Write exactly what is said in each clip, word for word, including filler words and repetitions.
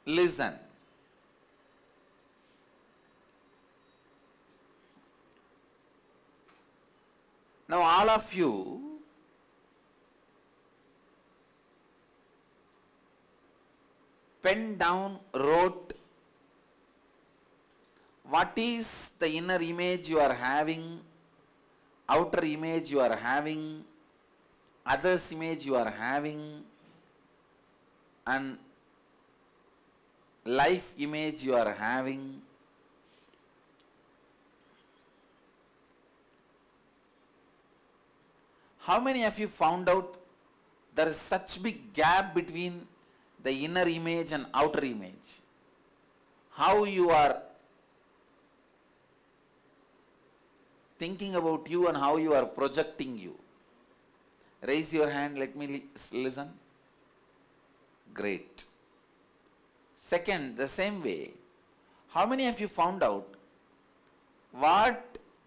Listen. Now all of you pen down, wrote what is the inner image you are having, outer image you are having, others image you are having, and life image you are having. How many of you found out there is such big gap between the inner image and outer image? How you are thinking about you and how you are projecting you? Raise your hand, let me li listen. Great. Second, the same way, how many of you found out what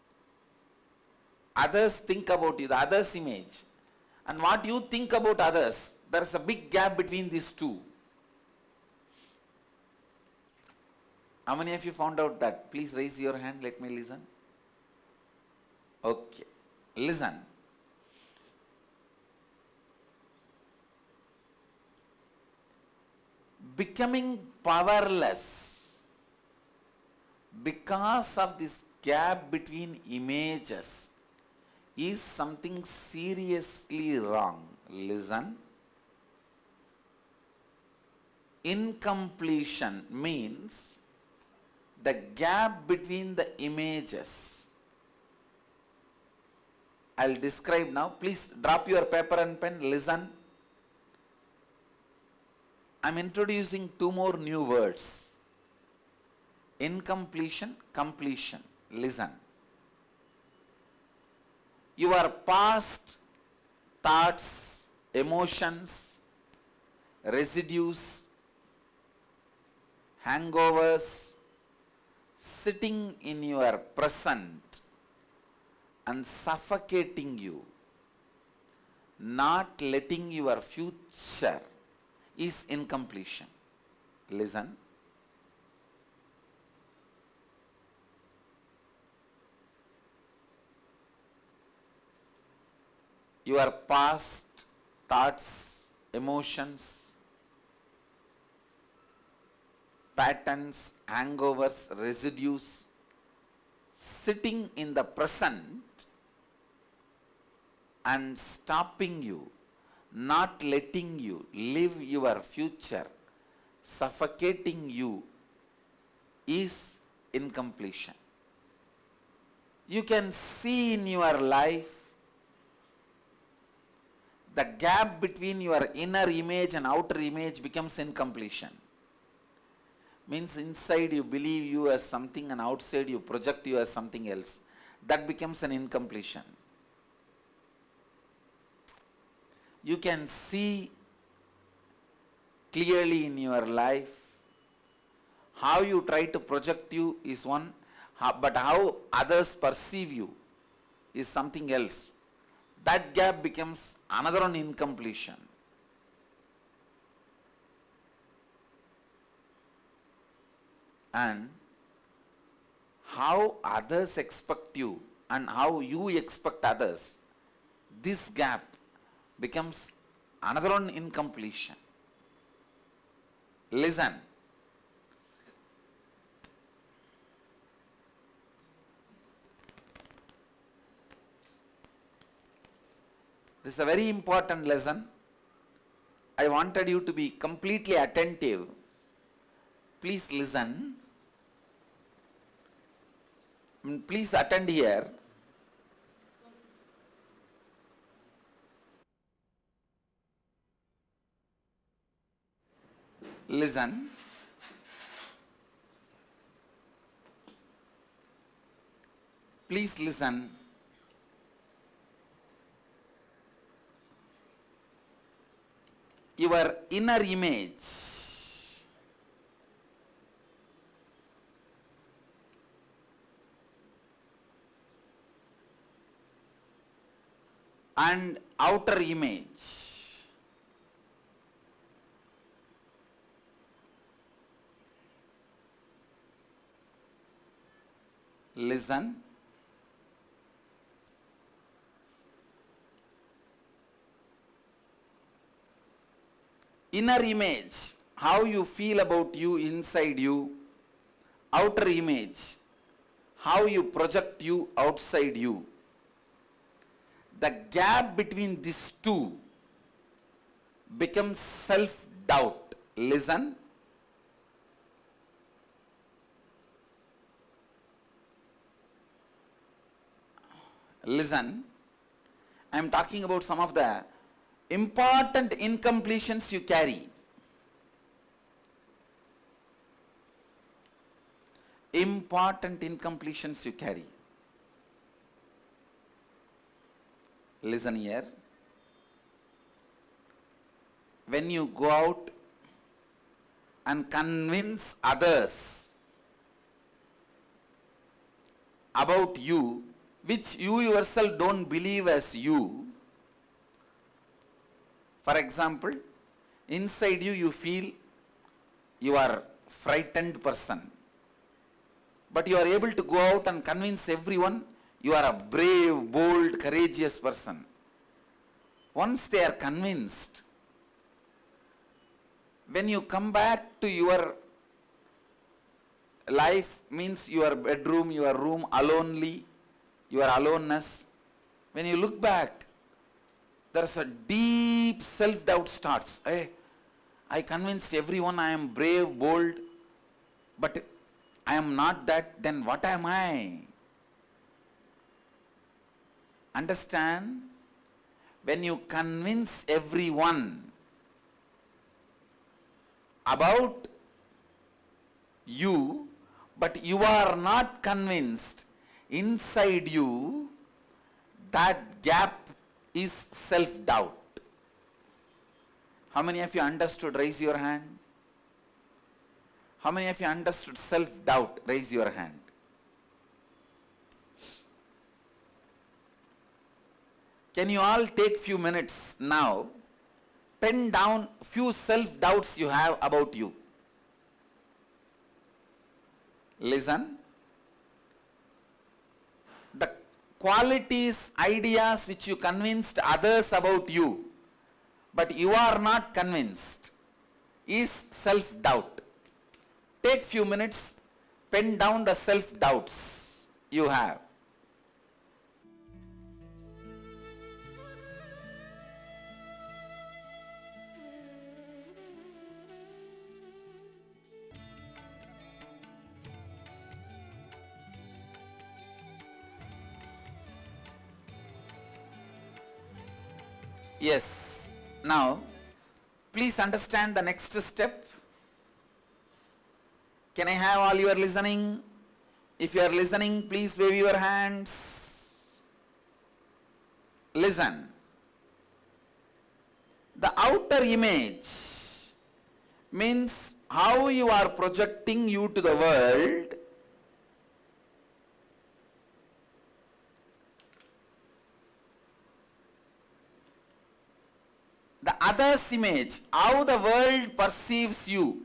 others think about you, the others' image, and what you think about others? There is a big gap between these two. How many of you found out that? Please raise your hand, let me listen. Okay, listen. Becoming powerless because of this gap between images is something seriously wrong. Listen. Incompletion means the gap between the images. I'll describe now. Please drop your paper and pen. Listen. I'm introducing two more new words. Incompletion, completion. Listen. Your past thoughts, emotions, residues, hangovers, sitting in your present and suffocating you, not letting your future, is incompletion. Listen. Your past thoughts, emotions, patterns, hangovers, residues, sitting in the present and stopping you, not letting you live your future, suffocating you, is incompletion. You can see in your life the gap between your inner image and outer image becomes incompletion. Means inside you believe you as something and outside you project you as something else. That becomes an incompletion. You can see clearly in your life how you try to project you is one, but how others perceive you is something else. That gap becomes another one incompletion. And how others expect you and how you expect others, this gap becomes another one incompletion. Listen. This is a very important lesson. I wanted you to be completely attentive. Please listen. Please attend here. Listen. Please listen. Your inner image and outer image Listen. Inner image, how you feel about you inside you. Outer image, how you project you outside you. The gap between these two becomes self-doubt. Listen. Listen. I am talking about some of the important incompletions you carry. Important incompletions you carry. Listen here. When you go out and convince others about you, which you yourself don't believe as you. For example, inside you, you feel you are frightened person. But you are able to go out and convince everyone you are a brave, bold, courageous person. Once they are convinced, when you come back to your life, means your bedroom, your room, alonely, your aloneness, when you look back, there is a deep self-doubt starts. Hey, I convinced everyone I am brave, bold, but I am not that, then what am I? Understand? When you convince everyone about you, but you are not convinced inside you, that gap is self-doubt. How many of you understood? Raise your hand. How many of you understood self-doubt? Raise your hand. Can you all take few minutes now, pen down few self-doubts you have about you. Listen. The qualities, ideas which you convinced others about you, but you are not convinced, is self-doubt. Take few minutes, pen down the self-doubts you have. Yes. Now, please understand the next step. Can I have all your listening? If you are listening, please wave your hands. Listen. The outer image means how you are projecting you to the world. The other's image, how the world perceives you.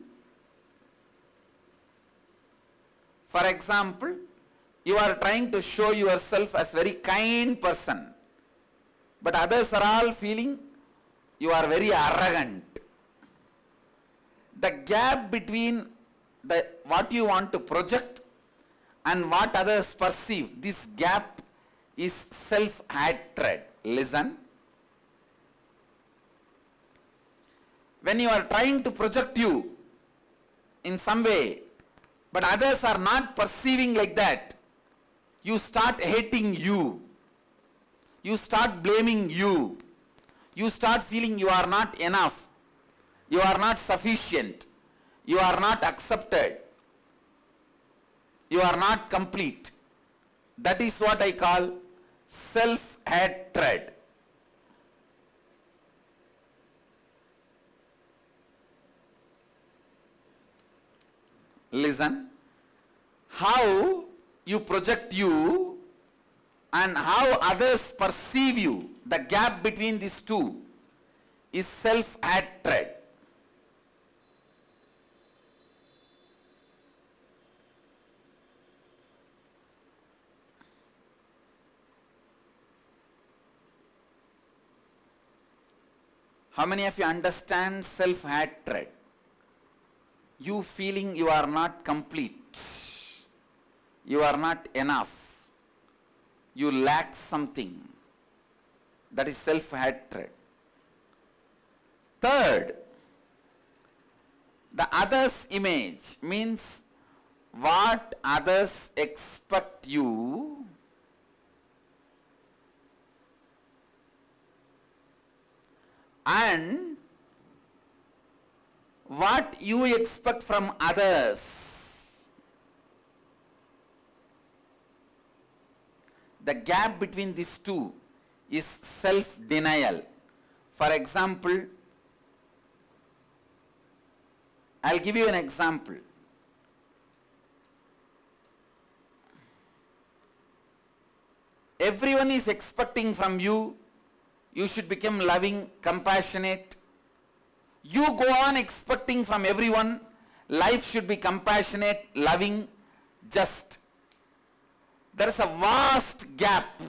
For example, you are trying to show yourself as very kind person, but others are all feeling you are very arrogant. The gap between the what you want to project and what others perceive, this gap is self-hatred. Listen. When you are trying to project you in some way, but others are not perceiving like that, you start hating you. You start blaming you. You start feeling you are not enough. You are not sufficient. You are not accepted. You are not complete. That is what I call self-hatred. Listen, how you project you and how others perceive you, the gap between these two is self-hatred. How many of you understand self-hatred? You feeling you are not complete, you are not enough, you lack something. That is self-hatred. Third, the other's image means what others expect you and what you expect from others. The gap between these two is self-denial. For example, I'll give you an example. Everyone is expecting from you, you should become loving, compassionate. You go on expecting from everyone, life should be compassionate, loving, just. There is a vast gap.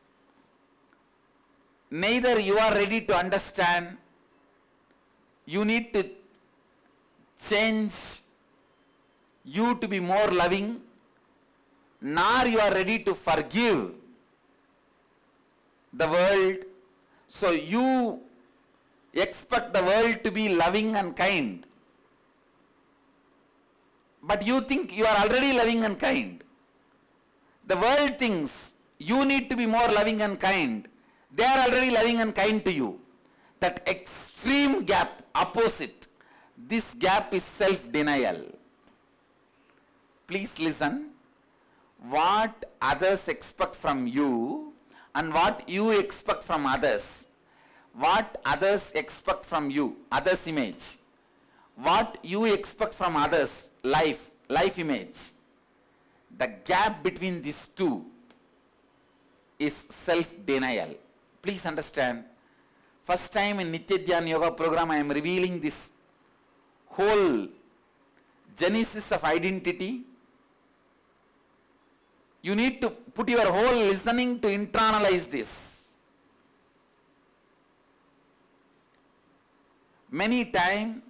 Neither you are ready to understand, you need to change you to be more loving, nor you are ready to forgive the world. So you expect the world to be loving and kind, but you think you are already loving and kind. The world thinks you need to be more loving and kind. They are already loving and kind to you. That extreme gap, opposite, this gap is self-denial. Please listen. What others expect from you and what you expect from others. What others expect from you, others' image. What you expect from others, life, life image. The gap between these two is self-denial. Please understand. First time in Nithyananda Yoga program I am revealing this whole genesis of identity. You need to put your whole listening to internalize this. Many times,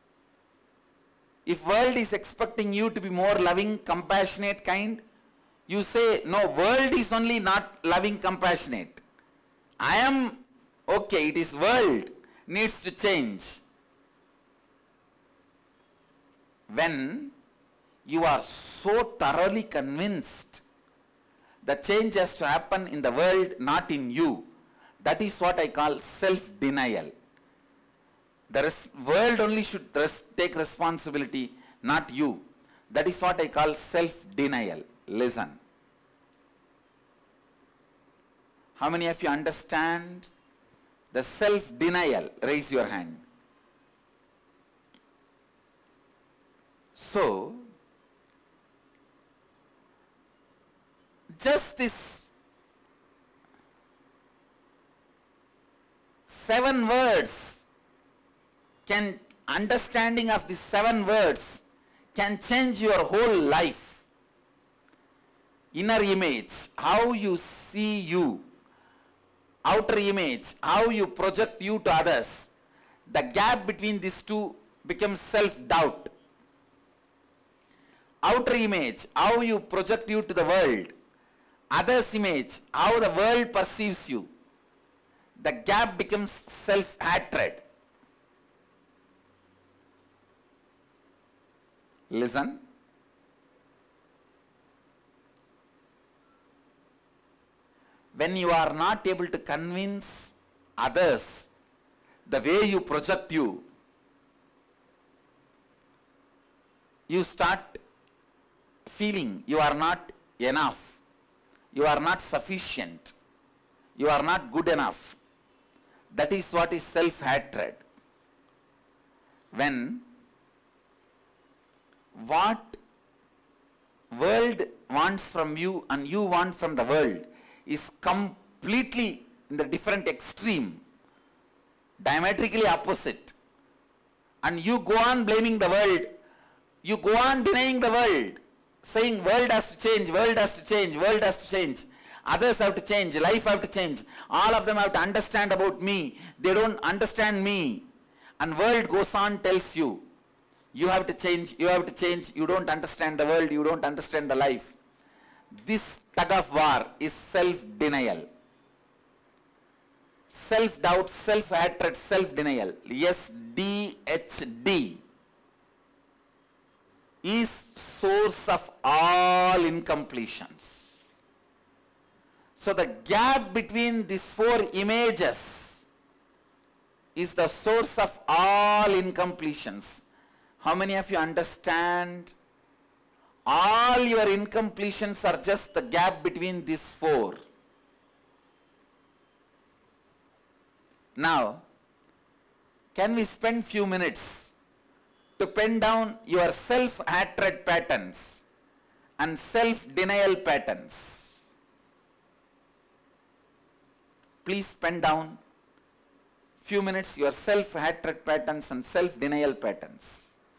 if world is expecting you to be more loving, compassionate, kind, you say, no, world is only not loving, compassionate. I am okay, it is world needs to change. When you are so thoroughly convinced the change has to happen in the world, not in you, that is what I call self-denial. The res world only should res take responsibility, not you. That is what I call self-denial. Listen. How many of you understand the self-denial? Raise your hand. So, just this seven words can, understanding of these seven words can change your whole life. Inner image, how you see you. Outer image, how you project you to others. The gap between these two becomes self-doubt. Outer image, how you project you to the world. Others' image, how the world perceives you. The gap becomes self-hatred. Listen. When you are not able to convince others the way you project you, you start feeling you are not enough, you are not sufficient, you are not good enough. That is what is self-hatred. When what world wants from you and you want from the world is completely in the different extreme, diametrically opposite, and you go on blaming the world, you go on denying the world, saying world has to change, world has to change, world has to change, Others have to change. Life have to change. All of them have to understand about me. They don't understand me. And world goes on, tells you, you have to change, you have to change. You don't understand the world. You don't understand the life. This tug of war is self-denial. Self-doubt, self-hatred, self-denial. S D H D is source of all incompletions. So the gap between these four images is the source of all incompletions. How many of you understand? All your incompletions are just the gap between these four. Now, can we spend few minutes to pen down your self-hatred patterns and self-denial patterns? Please pen down few minutes your self-hatred patterns and self-denial patterns.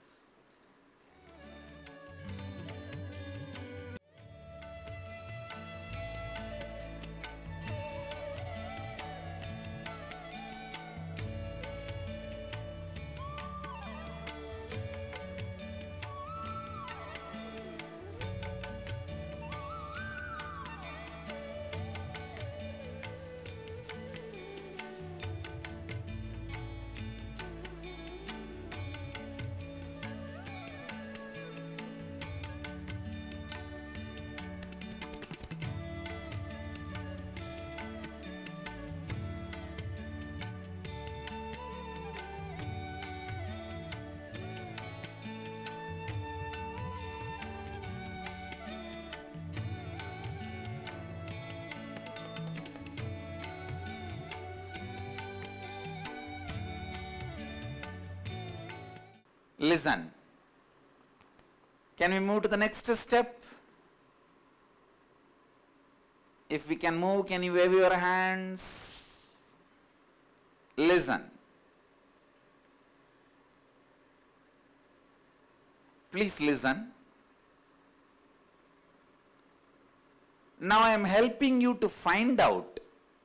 Listen. Can we move to the next step? If we can move, can you wave your hands? Listen. Please listen. Now I am helping you to find out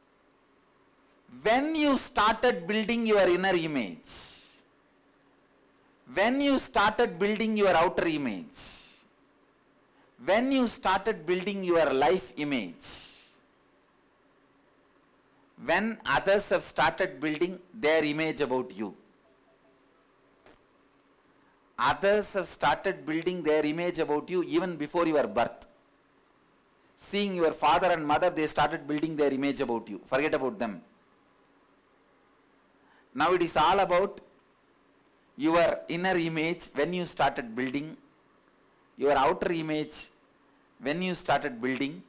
when you started building your inner image. When you started building your outer image, when you started building your life image, when others have started building their image about you, others have started building their image about you even before your birth. Seeing your father and mother, they started building their image about you. Forget about them. Now it is all about your inner image when you started building, your outer image when you started building,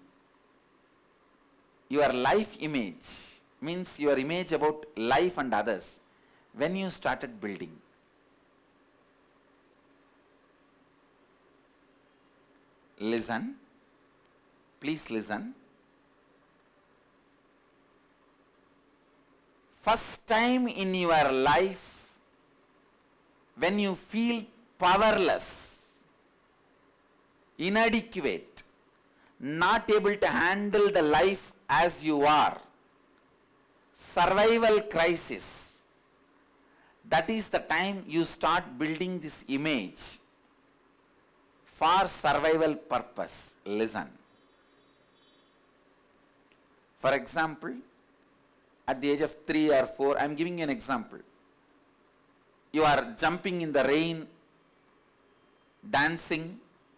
your life image means your image about life and others when you started building. Listen, please listen. First time in your life when you feel powerless, inadequate, not able to handle the life as you are, survival crisis, that is the time you start building this image for survival purpose. Listen. For example, at the age of three or four, I am giving you an example. You are jumping in the rain, dancing.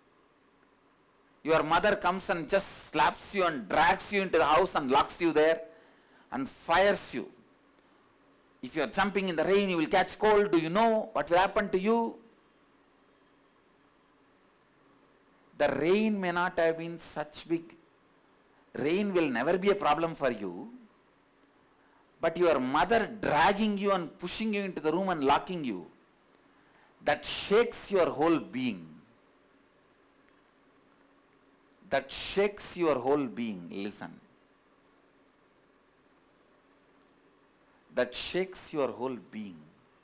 Your mother comes and just slaps you and drags you into the house and locks you there and fires you. If you are jumping in the rain, you will catch cold. Do you know what will happen to you? The rain may not have been such big. Rain will never be a problem for you. But your mother dragging you and pushing you into the room and locking you, that shakes your whole being. That shakes your whole being. Listen. That shakes your whole being.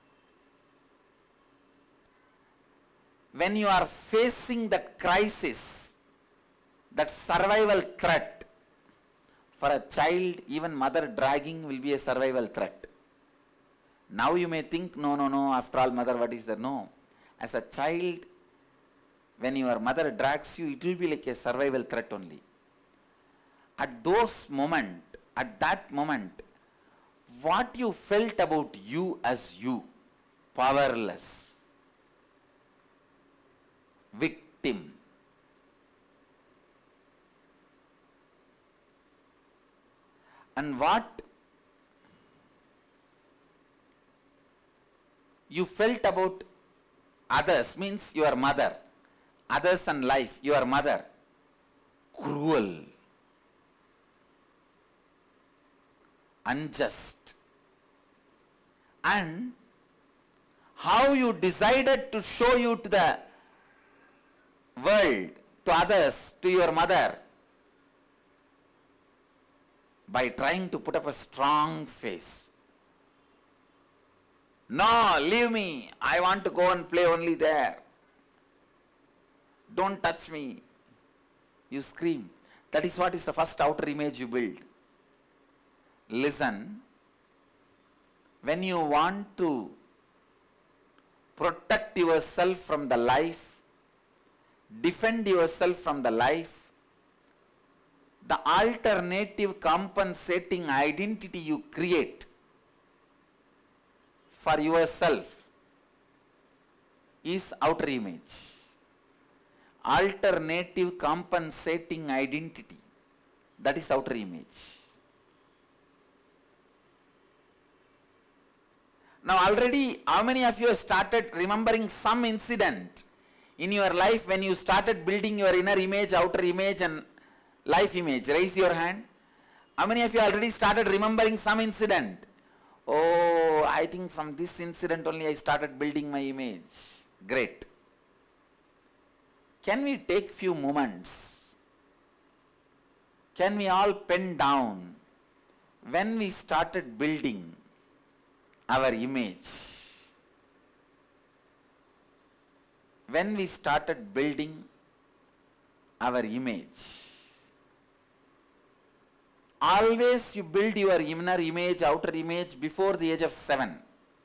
When you are facing that crisis, that survival threat, For a child, even mother dragging will be a survival threat. Now you may think, no, no, no, after all, mother, what is there? No. As a child, when your mother drags you, it will be like a survival threat only. At those moment, at that moment, what you felt about you as you, powerless, victim, and what you felt about others, means your mother, others and life, your mother, cruel, unjust, and how you decided to show you to the world, to others, to your mother, by trying to put up a strong face. No, leave me, I want to go and play only there. Don't touch me. You scream. That is what is the first outer image you build. Listen, when you want to protect yourself from the life, defend yourself from the life, the alternative compensating identity you create for yourself is outer image. Alternative compensating identity, that is outer image. Now already, how many of you have started remembering some incident in your life when you started building your inner image, outer image and life image? Raise your hand. How many of you already started remembering some incident? Oh, I think from this incident only I started building my image. Great. Can we take few moments? Can we all pen down when we started building our image? When we started building our image, always you build your inner image, outer image before the age of seven.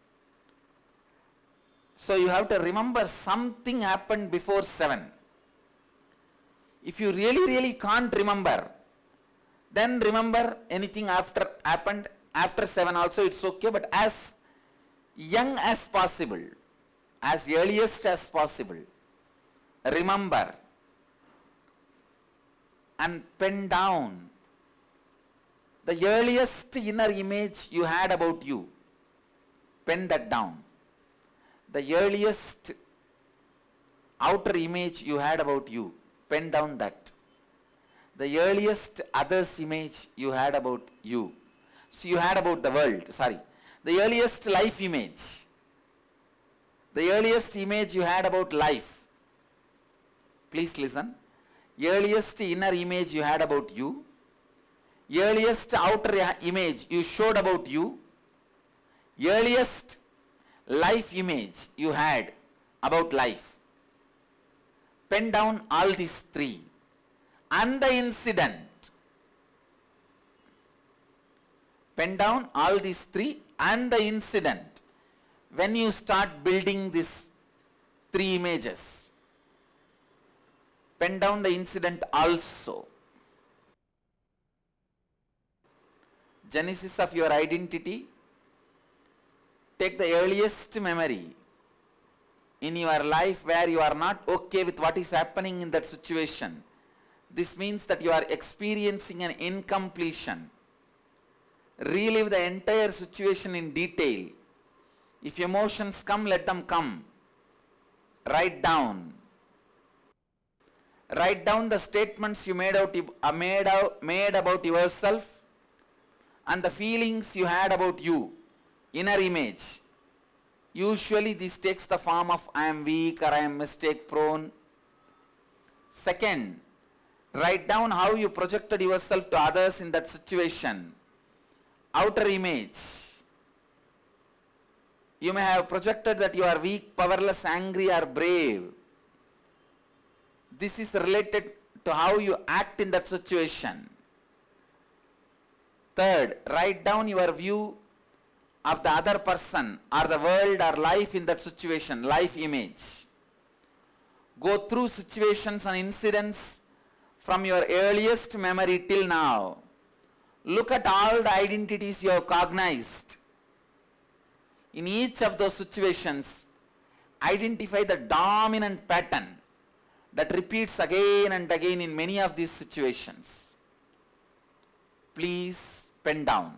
So you have to remember something happened before seven. If you really, really can't remember, then remember anything after happened after seven also, it's okay, but as young as possible, as earliest as possible, remember and pen down the earliest inner image you had about you. Pen that down. The earliest outer image you had about you. Pen down that. The earliest others image you had about you. So you had about the world, sorry. The earliest life image. The earliest image you had about life. Please listen. Earliest inner image you had about you. Earliest outer image you showed about you. Earliest life image you had about life. Pen down all these three. And the incident. Pen down all these three and the incident when you start building these three images. Pen down the incident also. Genesis of your identity. Take the earliest memory in your life where you are not okay with what is happening in that situation. This means that you are experiencing an incompletion. Relive the entire situation in detail. If emotions come, let them come. Write down. Write down the statements you made, out, uh, made, out, made about yourself and the feelings you had about you. Inner image. Usually this takes the form of I am weak or I am mistake prone. Second, write down how you projected yourself to others in that situation. Outer image. You may have projected that you are weak, powerless, angry or brave. This is related to how you act in that situation. Third, write down your view of the other person or the world or life in that situation, life image. Go through situations and incidents from your earliest memory till now. Look at all the identities you have cognized. In each of those situations, identify the dominant pattern that repeats again and again in many of these situations. Please pen down.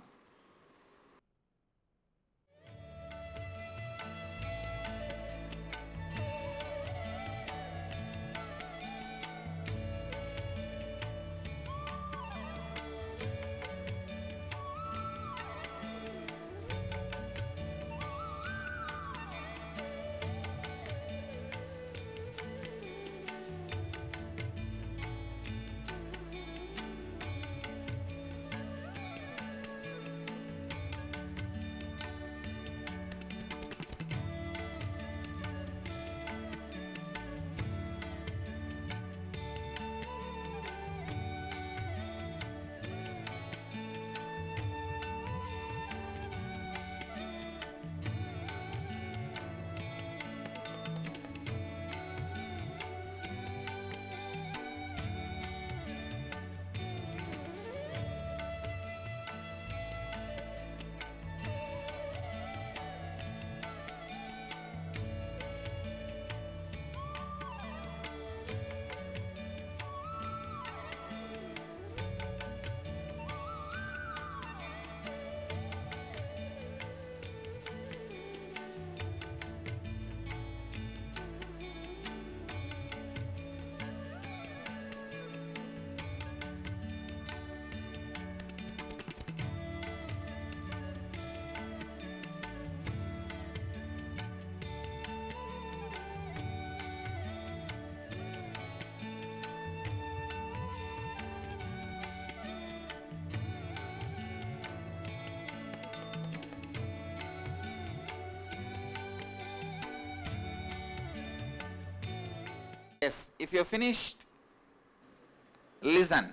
Yes, if you have finished, listen.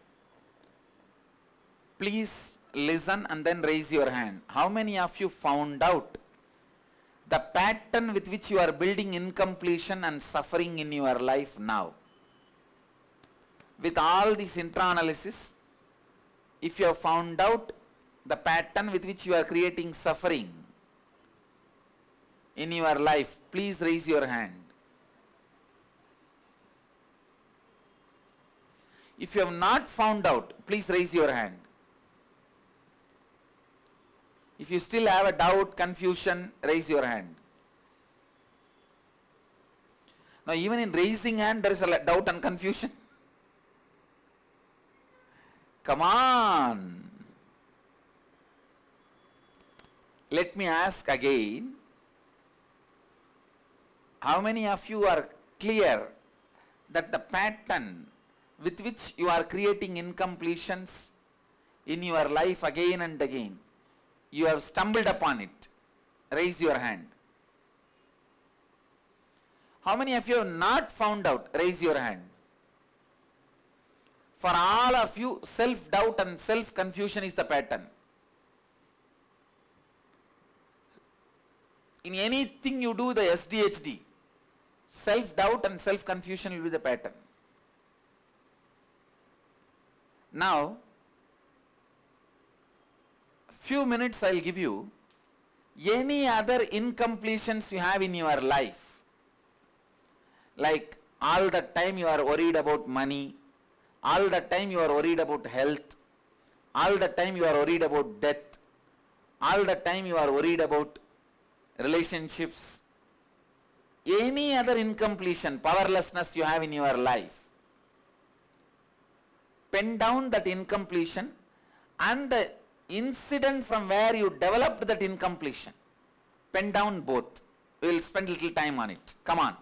Please listen and then raise your hand. How many of you found out the pattern with which you are building incompletion and suffering in your life now? With all this intra-analysis, if you have found out the pattern with which you are creating suffering in your life, please raise your hand. If you have not found out, please raise your hand. If you still have a doubt, confusion, raise your hand. Now even in raising hand there is a doubt and confusion. Come on. Let me ask again. How many of you are clear that the pattern with which you are creating incompletions in your life again and again, you have stumbled upon it? Raise your hand. How many of you have not found out? Raise your hand. For all of you, self-doubt and self-confusion is the pattern. In anything you do, the S D H D, self-doubt and self-confusion will be the pattern. Now, few minutes I will give you any other incompletions you have in your life. Like all the time you are worried about money, all the time you are worried about health, all the time you are worried about death, all the time you are worried about relationships, any other incompletion, powerlessness you have in your life. Pen down that incompletion and the incident from where you developed that incompletion. Pen down both. We will spend a little time on it. Come on.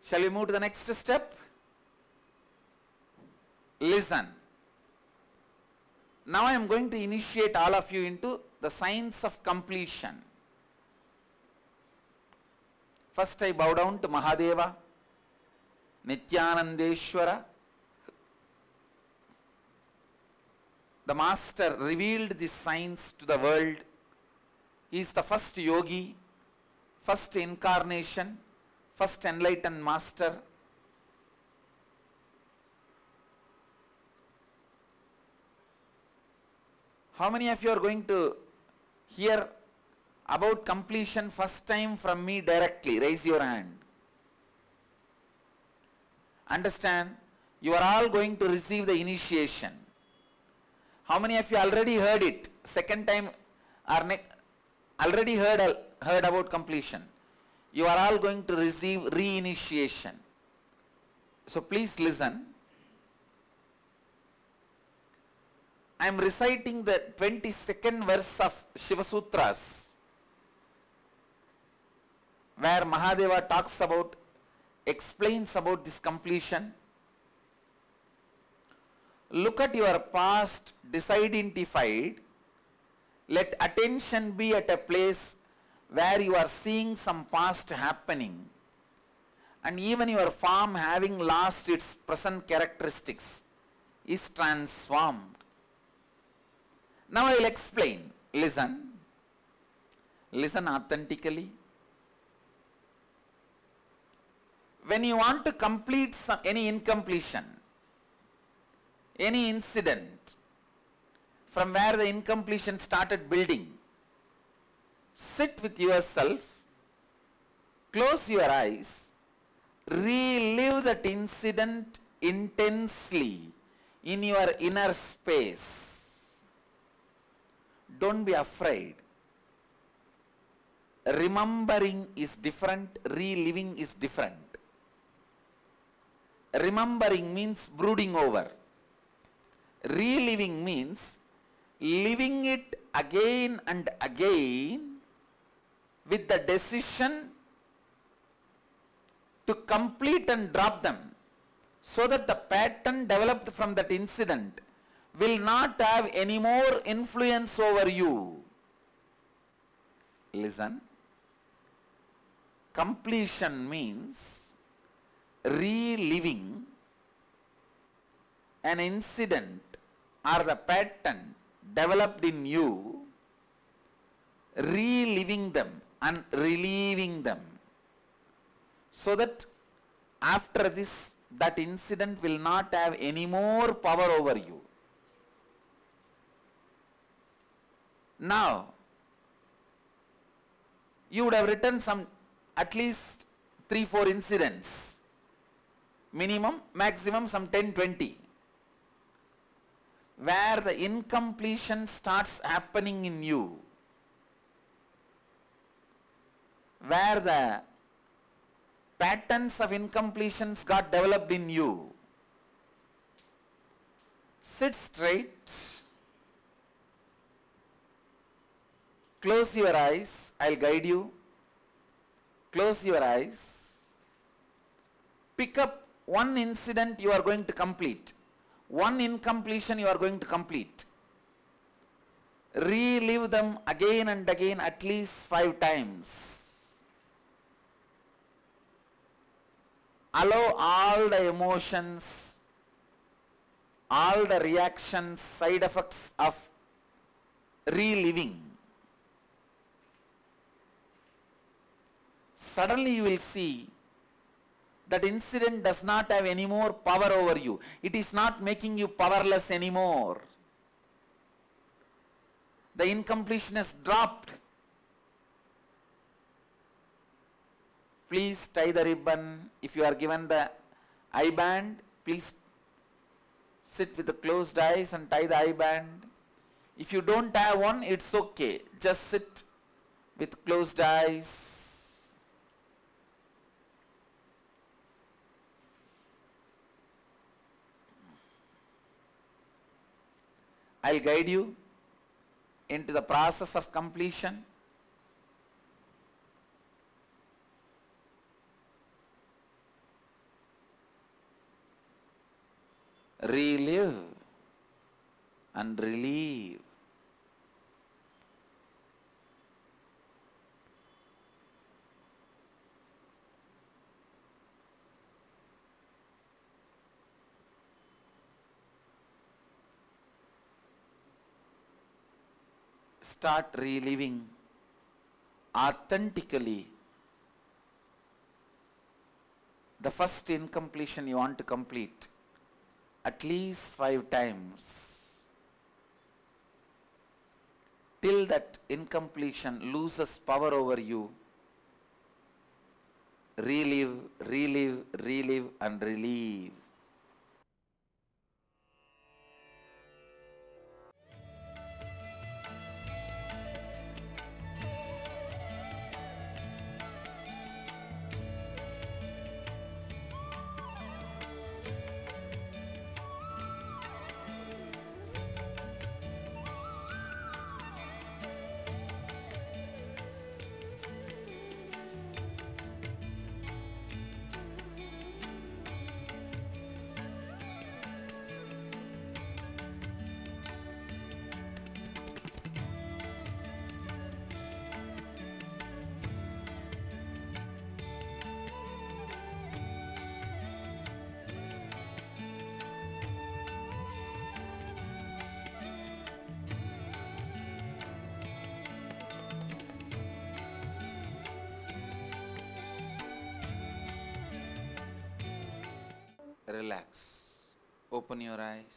Shall we move to the next step? Listen. Now I am going to initiate all of you into the science of completion. First I bow down to Mahadeva, Nithyanandeshwara. The master revealed this science to the world. He is the first yogi, first incarnation, first enlightened master. How many of you are going to hear about completion first time from me directly? Raise your hand. Understand? You are all going to receive the initiation. How many of you already heard it? Second time or already heard, heard about completion? You are all going to receive re-initiation. So please listen. I am reciting the twenty-second verse of Shiva Sutras, where Mahadeva talks about, explains about this completion. Look at your past disidentified. Let attention be at a place where you are seeing some past happening, and even your form having lost its present characteristics is transformed. Now I will explain. Listen. Listen authentically. When you want to complete some, any incompletion, any incident from where the incompletion started building, sit with yourself, close your eyes, relive that incident intensely in your inner space. Don't be afraid. Remembering is different, reliving is different. Remembering means brooding over. Reliving means living it again and again with the decision to complete and drop them, so that the pattern developed from that incident will not have any more influence over you. Listen. Completion means reliving an incident or the pattern developed in you, reliving them and relieving them, so that after this, that incident will not have any more power over you. Now, you would have written some at least three, four incidents, minimum, maximum some ten, twenty, where the incompletion starts happening in you, where the patterns of incompletions got developed in you. Sit straight, close your eyes, I will guide you. Close your eyes. Pick up one incident you are going to complete. One incompletion you are going to complete. Relive them again and again at least five times. Allow all the emotions, all the reactions, side effects of reliving. Suddenly you will see that incident does not have any more power over you. It is not making you powerless anymore. The incompletion has dropped. Please tie the ribbon. If you are given the eye band, please sit with the closed eyes and tie the eye band. If you don't have one, it's okay. Just sit with closed eyes. I will guide you into the process of completion. relive and relieve. Start reliving authentically the first incompletion you want to complete at least five times till that incompletion loses power over you. Relive, relive, relive and relieve. Relax. Open your eyes.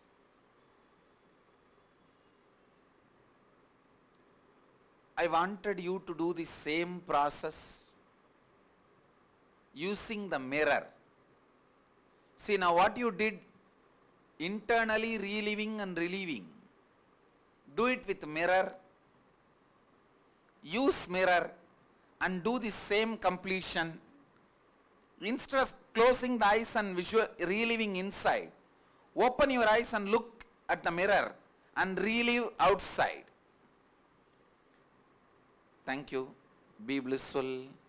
I wanted you to do the same process using the mirror. See, now what you did, internally reliving and relieving. Do it with mirror. Use mirror and do the same completion. Instead of closing the eyes and visual reliving inside, open your eyes and look at the mirror and relive outside. Thank you. Be blissful.